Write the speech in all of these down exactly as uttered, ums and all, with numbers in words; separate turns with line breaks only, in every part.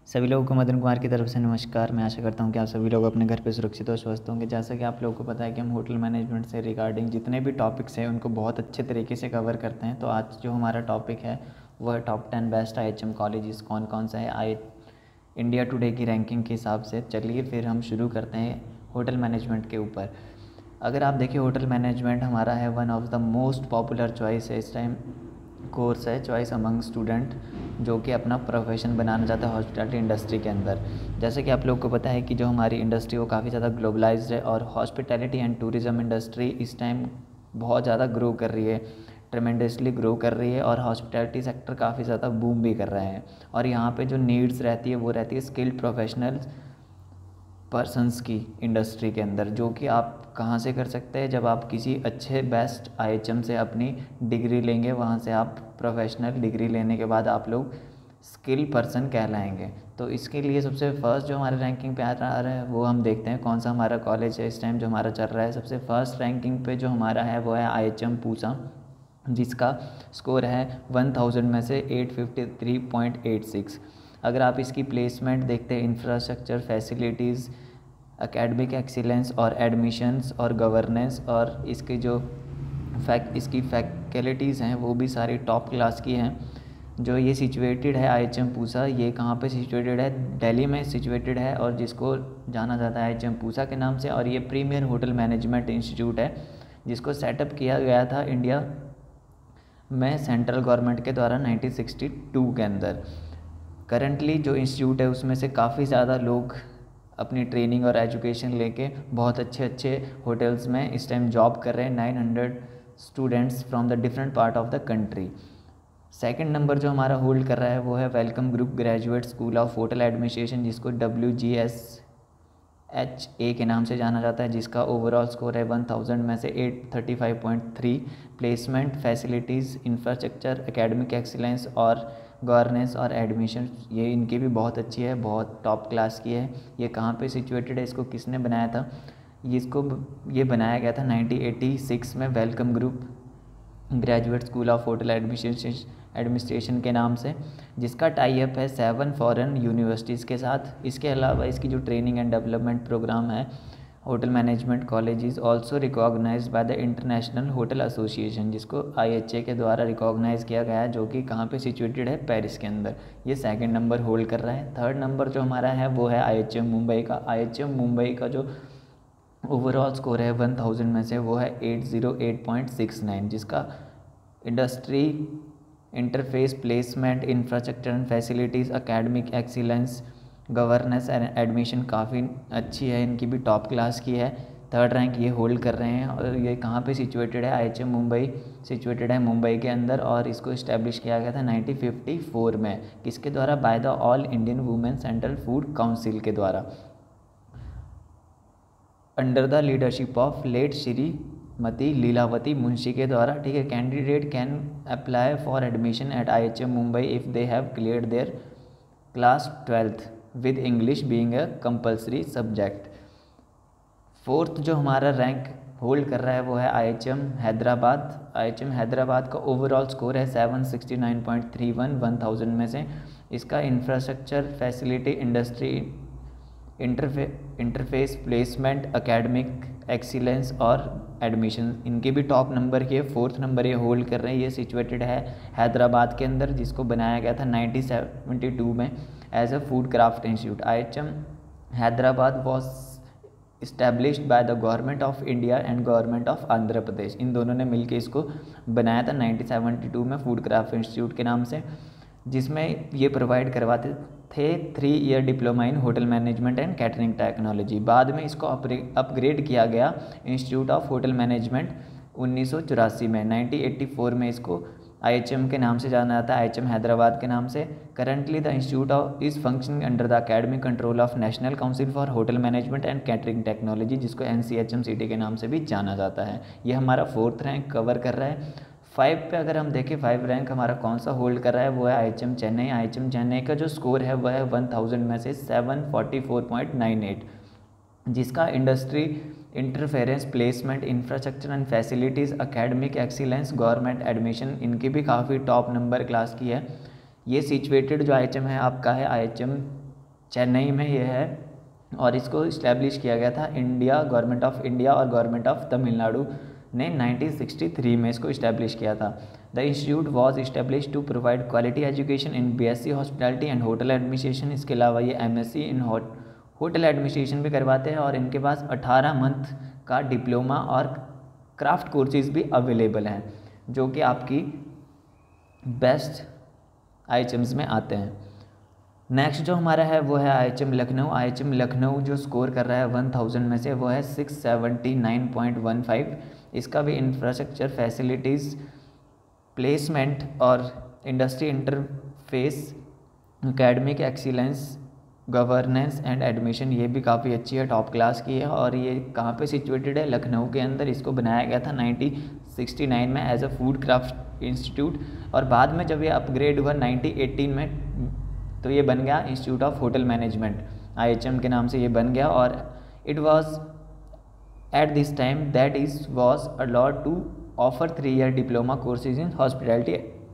सभी लोगों को मदन कुमार की तरफ से नमस्कार। मैं आशा करता हूं कि आप सभी लोग अपने घर पे सुरक्षित और स्वस्थ होंगे। जैसा कि आप लोगों को पता है कि हम होटल मैनेजमेंट से रिगार्डिंग जितने भी टॉपिक्स हैं उनको बहुत अच्छे तरीके से कवर करते हैं। तो आज जो हमारा टॉपिक है वो है top ten best I H M colleges कौन कौन सा है आई इंडिया टुडे की रैंकिंग के हिसाब से। चलिए फिर हम शुरू करते हैं होटल मैनेजमेंट के ऊपर। अगर आप देखिए होटल मैनेजमेंट हमारा है one of the most popular choice है इस टाइम, कोर्स है चॉइस अमंग स्टूडेंट जो कि अपना प्रोफेशन बनाना चाहता है हॉस्पिटैलिटी इंडस्ट्री के अंदर। जैसे कि आप लोग को पता है कि जो हमारी इंडस्ट्री वो काफ़ी ज़्यादा ग्लोबलाइज्ड है और हॉस्पिटैलिटी एंड टूरिज़्म इंडस्ट्री इस टाइम बहुत ज़्यादा ग्रो कर रही है, ट्रेमेंडसली ग्रो कर रही है और हॉस्पिटैलिटी सेक्टर काफ़ी ज़्यादा बूम भी कर रहे हैं। और यहाँ पे जो नीड्स रहती है वो रहती है स्किल्ड प्रोफेशनल्स पर्सन्स की इंडस्ट्री के अंदर, जो कि आप कहाँ से कर सकते हैं जब आप किसी अच्छे बेस्ट आई एच एम से अपनी डिग्री लेंगे। वहाँ से आप प्रोफेशनल डिग्री लेने के बाद आप लोग स्किल पर्सन कहलाएंगे। तो इसके लिए सबसे फर्स्ट जो हमारे रैंकिंग पे आ रहा है वो हम देखते हैं कौन सा हमारा कॉलेज है इस टाइम जो हमारा चल रहा है। सबसे फर्स्ट रैंकिंग पे जो हमारा है वो है आई एच एम पूसा, जिसका स्कोर है वन थाउजेंड में से eight fifty three point eight six. अगर आप इसकी प्लेसमेंट देखते हैं, इंफ्रास्ट्रक्चर, फैसिलिटीज़, एकेडमिक एक्सीलेंस और एडमिशन्स और गवर्नेंस और इसके जो फैक इसकी फैकल्टीज़ हैं वो भी सारी टॉप क्लास की हैं। जो ये सिचुएटेड है आई एच एम पूसा, ये कहाँ पे सिचुएटेड है? दिल्ली में सिचुएटेड है और जिसको जाना जाता है आई एच एम पूसा के नाम से। और ये प्रीमियर होटल मैनेजमेंट इंस्टीट्यूट है जिसको सेटअप किया गया था इंडिया में सेंट्रल गवर्नमेंट के द्वारा नाइनटीन सिक्सटी टू के अंदर। करंटली जो इंस्टीट्यूट है उसमें से काफ़ी ज़्यादा लोग अपनी ट्रेनिंग और एजुकेशन लेके बहुत अच्छे अच्छे होटल्स में इस टाइम जॉब कर रहे हैं। Nine hundred students from the different part of the country. Second number जो हमारा होल्ड कर रहा है वो है welcome group graduate school of hotel administration, जिसको W G S H A के नाम से जाना जाता है, जिसका ओवरऑल स्कोर है वन थाउजेंड में से eight thirty five point three. Placement, facilities, infrastructure, academic excellence और गवर्नेंस और एडमिशन ये इनकी भी बहुत अच्छी है, बहुत टॉप क्लास की है। ये कहाँ पे सिचुएटेड है, इसको किसने बनाया था? ये इसको ये बनाया गया था नाइनटीन एटी सिक्स में welcome group graduate school of hotel administration administration के नाम से, जिसका टाई अप है सेवन फॉरेन यूनिवर्सिटीज़ के साथ। इसके अलावा इसकी जो ट्रेनिंग एंड डेवलपमेंट प्रोग्राम है hotel management college is also recognized by the international hotel association, जिसको आई एच ए के द्वारा रिकॉग्नाइज किया गया है, जो कि कहाँ पे सिचुएटेड है? पेरिस के अंदर। ये सेकंड नंबर होल्ड कर रहा है। थर्ड नंबर जो हमारा है वो है आई एच एम मुंबई का। आई एच एम मुंबई का जो ओवरऑल स्कोर है वन थाउजेंड में से वो है eight zero eight point six nine, जिसका industry, interface, placement, infrastructure and facilities, academic excellence, governance and admission काफ़ी अच्छी है, इनकी भी टॉप क्लास की है। थर्ड रैंक ये होल्ड कर रहे हैं। और ये कहाँ पे सिचुएटेड है? I H M Mumbai situated है मुंबई के अंदर और इसको इस्टेब्लिश किया गया था नाइनटीन फिफ्टी फोर में। किसके द्वारा? By the all Indian women central food council के द्वारा, under the leadership of late Shrimati Lilavati Munshi के द्वारा। ठीक है। Candidate can apply for admission at I H M Mumbai if they have cleared their class twelfth with English being a compulsory subject. Fourth जो हमारा rank hold कर रहा है वो है I H M Hyderabad. I H M Hyderabad का overall score है seven sixty nine point three one one thousand में से। इसका infrastructure, facility, industry, interface interface, placement, academic excellence और एडमिशन इनके भी टॉप नंबर के फोर्थ नंबर ये होल्ड कर रहे हैं। ये सिचुएटेड है हैदराबाद के अंदर, जिसको बनाया गया था नाइनटीन सेवेंटी टू में as a food craft institute. I H M Hyderabad was established by the government of India and government of Andhra Pradesh. इन दोनों ने मिलकर इसको बनाया था नाइनटीन सेवेंटी टू में फूड क्राफ्ट इंस्टीट्यूट के नाम से, जिसमें ये प्रोवाइड करवाते थे three year diploma in hotel management and catering technology. बाद में इसको अपग्रेड किया गया इंस्टीट्यूट ऑफ होटल मैनेजमेंट उन्नीस सौ चौरासी में। नाइनटीन एटी फोर में इसको आई एच एम के नाम से जाना जाता है, आई एच एम हैदराबाद के नाम से। Currently the institute of is functioning under the academic control of national council for hotel management and catering technology, जिसको N C H M C T के नाम से भी जाना जाता है। ये हमारा फोर्थ रैंक कवर कर रहा है। फाइव पे अगर हम देखें, फाइव रैंक हमारा कौन सा होल्ड कर रहा है वो है I H M Chennai. I H M Chennai का जो स्कोर है वह है वन थाउजेंड में से seven forty four point nine eight, जिसका industry, interference, placement, infrastructure and facilities, academic excellence, government admission इनकी भी काफ़ी टॉप नंबर क्लास की है। ये सिचुएटेड जो आई एच एम है आपका है आई एच एम चेन्नई में ये है और इसको इस्टेब्लिश किया गया था इंडिया गवर्नमेंट ऑफ इंडिया और गवर्नमेंट ऑफ तमिलनाडु ने नाइनटीन सिक्सटी थ्री में इसको इस्टेब्लिश किया था। The institute was establish to provide quality education in BSc hospitality and hotel administration. इसके अलावा ये एमएससी इन होटल एडमिनिस्ट्रेशन भी करवाते हैं और इनके पास अठारह मंथ का डिप्लोमा और क्राफ्ट कोर्सेज भी अवेलेबल हैं जो कि आपकी बेस्ट आई एच एम्स में आते हैं। नेक्स्ट जो हमारा है वो है I H M Lucknow. I H M Lucknow जो स्कोर कर रहा है वन थाउजेंड में से वो है six seventy nine point one five. इसका भी इंफ्रास्ट्रक्चर फैसिलिटीज़ प्लेसमेंट और industry interface academic excellence governance and admission ये भी काफ़ी अच्छी है, टॉप क्लास की है। और ये कहाँ पे सिचुएटेड है? लखनऊ के अंदर। इसको बनाया गया था नाइनटीन सिक्सटी नाइन में as a food craft institute और बाद में जब ये अपग्रेड हुआ नाइनटीन एटीन में तो ये बन गया institute of hotel management, I H M के नाम से ये बन गया। और it was at this time that is was allowed to offer three year diploma courses in hospitality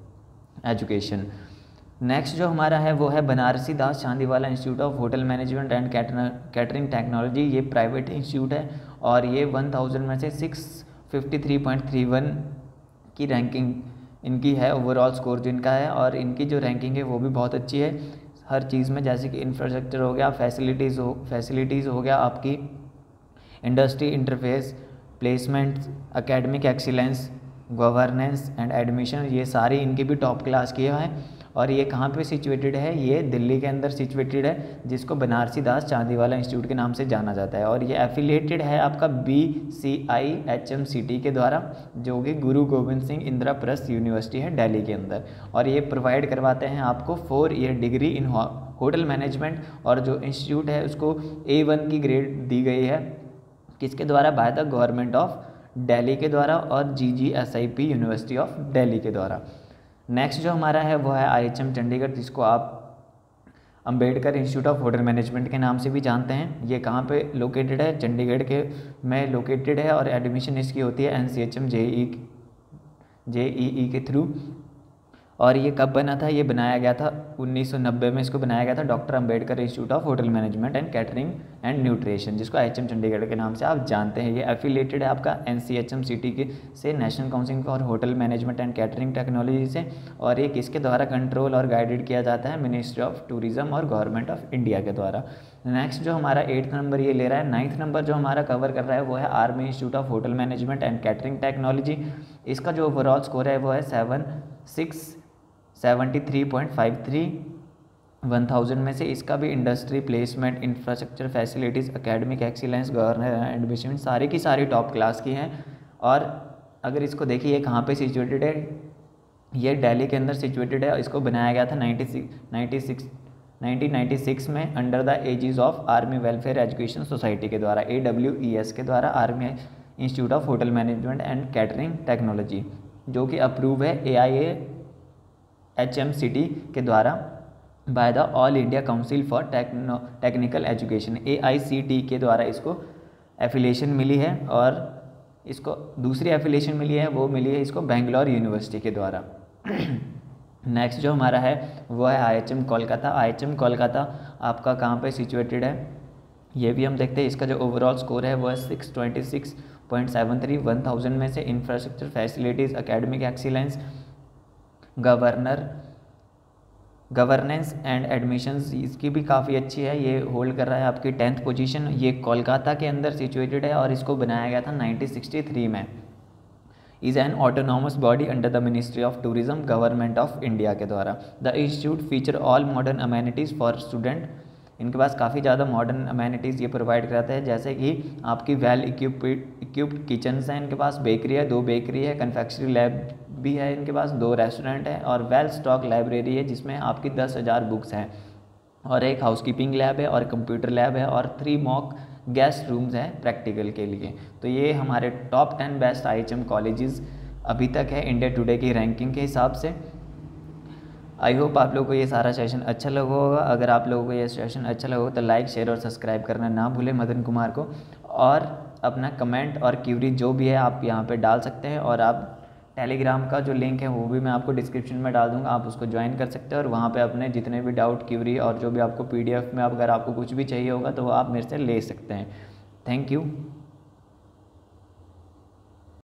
education. Next जो हमारा है वो है Banarsi Das Chandiwala institute of hotel management and catering technology. ये प्राइवेट इंस्टीट्यूट है और ये वन थाउजेंड में से six fifty three point three one की रैंकिंग इनकी है, ओवरऑल स्कोर जिनका है। और इनकी जो रैंकिंग है वो भी बहुत अच्छी है हर चीज़ में, जैसे कि इंफ्रास्ट्रक्चर हो गया, फैसिलिटीज़ हो फैसिलिटीज़ हो गया, आपकी industry interface, placement, academic excellence, governance and admission, ये सारी इनकी भी टॉप क्लास की है। और ये कहाँ पे सिचुएटेड है? ये दिल्ली के अंदर सिचुएटेड है जिसको बनारसी दास चांदीवाला इंस्टीट्यूट के नाम से जाना जाता है। और ये एफिलिएटेड है आपका B C I H M C T के द्वारा जो कि गुरु गोविंद सिंह इंदिराप्रस्थ यूनिवर्सिटी है दिल्ली के अंदर। और ये प्रोवाइड करवाते हैं आपको four year degree in hotel management और जो इंस्टीट्यूट है उसको ए वन की ग्रेड दी गई है किसके द्वारा? By the government of Delhi के द्वारा और G G S I P university of Delhi के द्वारा। नेक्स्ट जो हमारा है वो है आई एच एम चंडीगढ़ जिसको आप Ambedkar institute of hotel management के नाम से भी जानते हैं। ये कहाँ पे लोकेटेड है? चंडीगढ़ के में लोकेटेड है और एडमिशन इसकी होती है N C H M J E J E E के थ्रू। और ये कब बना था? ये बनाया गया था उन्नीस सौ नब्बे में इसको बनाया गया था doctor Ambedkar institute of hotel management and catering and nutrition जिसको आई एच एम चंडीगढ़ के नाम से आप जानते हैं। ये एफिलिएटेड है आपका N C H M C T के से national council for hotel management and catering technology से। और ये किसके द्वारा कंट्रोल और गाइडेड किया जाता है? मिनिस्ट्री ऑफ टूरिज्म और गवर्नमेंट ऑफ इंडिया के द्वारा। नेक्स्ट जो हमारा एट्थ नंबर ये ले रहा है। नाइन्थ नंबर जो हमारा कवर कर रहा है वो है army institute of hotel management and catering technology. इसका जो ओवरऑल स्कोर है वो है seven six seventy three point five three one thousand में से। इसका भी industry placement, infrastructure facilities, academic excellence, governor admission सारी की सारी टॉप क्लास की हैं। और अगर इसको देखिए ये कहाँ पे सिचुएटेड है? ये दिल्ली के अंदर सिचुएटेड है। इसको बनाया गया था नाइनटीन नाइन्टी सिक्स में under the aegis of army welfare education society के द्वारा, ए डब्ल्यू ई एस के द्वारा, army institute of hotel management and catering technology जो कि अप्रूव है A I A H M C T के द्वारा by the all India council for techno technical education, A I C T के द्वारा इसको एफिलिएशन मिली है। और इसको दूसरी एफिलिएशन मिली है वो मिली है इसको बेंगलोर यूनिवर्सिटी के द्वारा। नेक्स्ट जो हमारा है वो है I H M Kolkata. I H M Kolkata आपका कहाँ पे सिचुएटेड है ये भी हम देखते हैं। इसका जो ओवरऑल स्कोर है वो है six twenty six point seven three one thousand में से। Infrastructure facilities, academic excellence, governor governance and admissions इसकी भी काफ़ी अच्छी है। ये होल्ड कर रहा है आपकी टेंथ पोजीशन। ये कोलकाता के अंदर सिचुएटेड है और इसको बनाया गया था नाइनटीन सिक्सटी थ्री में। Is an autonomous body under the ministry of tourism, government of India के द्वारा। The institute feature all modern amenities for student. इनके पास काफ़ी ज़्यादा मॉडर्न अमेनिटीज़ ये प्रोवाइड कराते हैं जैसे कि आपकी वेल इक्विप्ड इक्विप्ड किचन्स हैं इनके पास, बेकरी है, दो बेकरी है, कन्फेक्शनरी लैब भी है इनके पास, दो रेस्टोरेंट है और वेल स्टॉक लाइब्रेरी है जिसमें आपकी दस हज़ार बुक्स हैं और एक हाउसकीपिंग लैब है और कंप्यूटर लैब है और थ्री मॉक गेस्ट रूम्स हैं प्रैक्टिकल के लिए। तो ये हमारे top ten best I H M colleges अभी तक है इंडिया टुडे की रैंकिंग के हिसाब से। आई होप आप लोगों को ये सारा सेशन अच्छा लगा होगा। अगर आप लोगों को ये सेशन अच्छा लगा हो तो लाइक, शेयर और सब्सक्राइब करना ना भूलें मदन कुमार को। और अपना कमेंट और क्यूरी जो भी है आप यहाँ पे डाल सकते हैं और आप टेलीग्राम का जो लिंक है वो भी मैं आपको डिस्क्रिप्शन में डाल दूँगा, आप उसको ज्वाइन कर सकते हैं और वहाँ पे अपने जितने भी डाउट, क्यूरी और जो भी आपको पीडीएफ में अगर आपको कुछ भी चाहिए होगा तो वो आप मेरे से ले सकते हैं। Thank you.